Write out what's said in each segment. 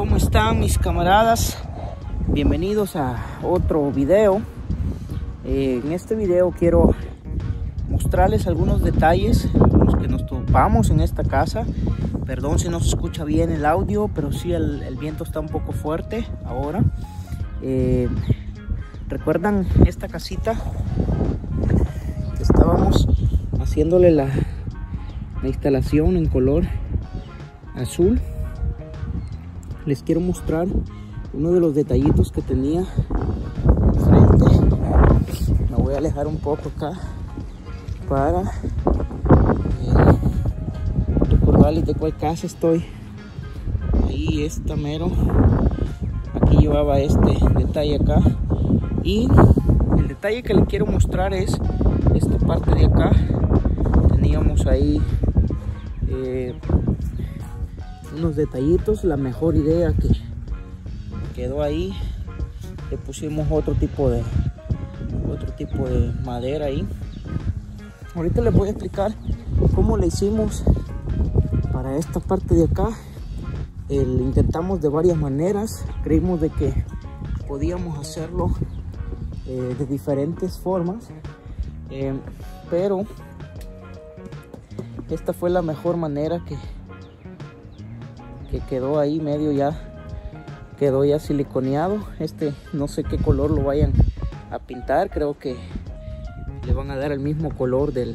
¿Cómo están mis camaradas? Bienvenidos a otro video. En este video quiero mostrarles algunos detalles los que nos topamos en esta casa. Perdón si no se escucha bien el audio, pero sí el viento está un poco fuerte ahora. ¿Recuerdan esta casita que estábamos haciéndole la instalación en color azul? Les quiero mostrar uno de los detallitos que tenía enfrente. Me voy a alejar un poco acá para recordarles de cuál casa estoy. Ahí está mero. Aquí llevaba este detalle acá. Y el detalle que les quiero mostrar es esta parte de acá. Teníamos ahí unos detallitos. La mejor idea que quedó ahí, le pusimos otro tipo de madera ahí. Ahorita les voy a explicar cómo le hicimos para esta parte de acá. Intentamos de varias maneras, creímos de que podíamos hacerlo de diferentes formas, pero esta fue la mejor manera que quedó ahí medio, quedó ya siliconeado. No sé qué color lo vayan a pintar, creo que le van a dar el mismo color del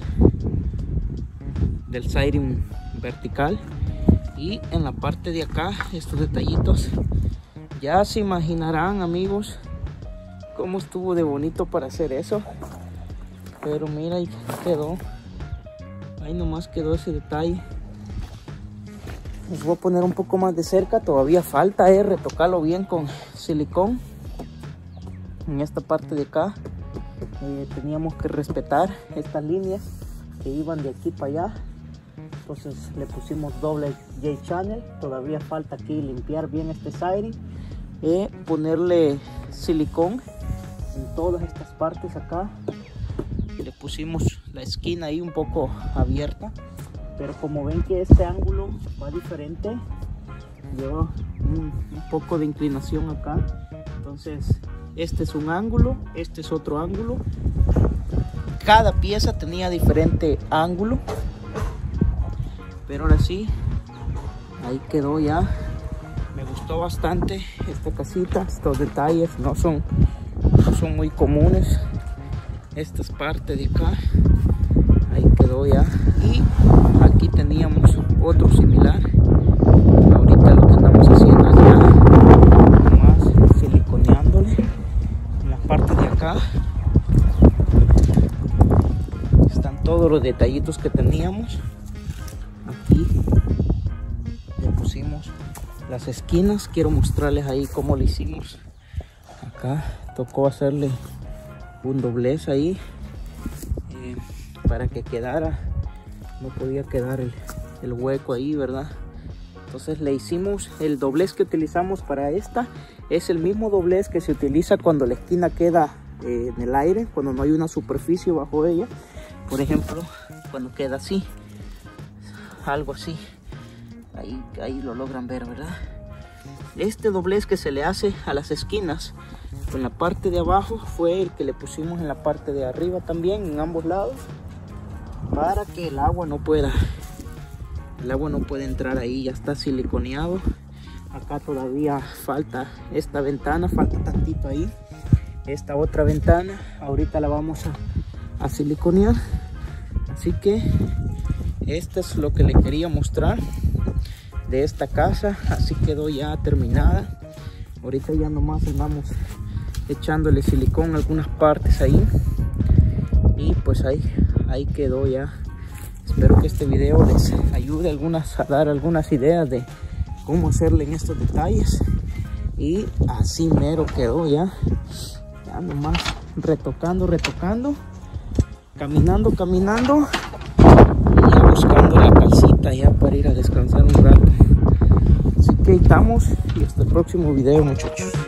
siding vertical. Y en la parte de acá, estos detallitos, ya se imaginarán, amigos, cómo estuvo de bonito para hacer eso. Pero mira, ahí quedó, ahí nomás quedó ese detalle. Les voy a poner un poco más de cerca, todavía falta retocarlo bien con silicón. En esta parte de acá teníamos que respetar estas líneas que iban de aquí para allá, entonces le pusimos doble J-channel. Todavía falta aquí limpiar bien este siding, ponerle silicón en todas estas partes acá. Le pusimos la esquina ahí un poco abierta, pero como ven que este ángulo va diferente, lleva un poco de inclinación acá, entonces este es un ángulo, este es otro ángulo. Cada pieza tenía diferente ángulo, pero ahora sí, ahí quedó ya. Me gustó bastante esta casita. Estos detalles no son muy comunes. Esta es parte de acá, ahí quedó ya. Y aquí teníamos otro similar. Ahorita lo que andamos haciendo es ya nomás siliconeándole en la parte de acá. Están todos los detallitos que teníamos. Aquí le pusimos las esquinas. Quiero mostrarles ahí cómo lo hicimos. Acá tocó hacerle un doblez ahí para que quedara, no podía quedar el hueco ahí, ¿verdad? Entonces le hicimos el doblez que utilizamos para esta. Es el mismo doblez que se utiliza cuando la esquina queda en el aire, cuando no hay una superficie bajo ella. Por ejemplo, cuando queda así, algo así, ahí lo logran ver, ¿verdad? Este doblez que se le hace a las esquinas en la parte de abajo fue el que le pusimos en la parte de arriba también, en ambos lados, para que el agua no pueda entrar ahí. Ya está siliconeado. Acá todavía falta esta ventana, falta tantito ahí. Esta otra ventana ahorita la vamos a siliconear. Así que esto es lo que le quería mostrar de esta casa. Así quedó ya terminada. Ahorita ya nomás andamos echándole silicón en algunas partes ahí. Y pues ahí quedó ya. Espero que este video les ayude a dar algunas ideas de cómo hacerle en estos detalles. Y así mero quedó ya. Ya nomás retocando, caminando. Y ya buscando la casita ya para ir a descansar un rato. Así que ahí estamos y hasta el próximo video, muchachos.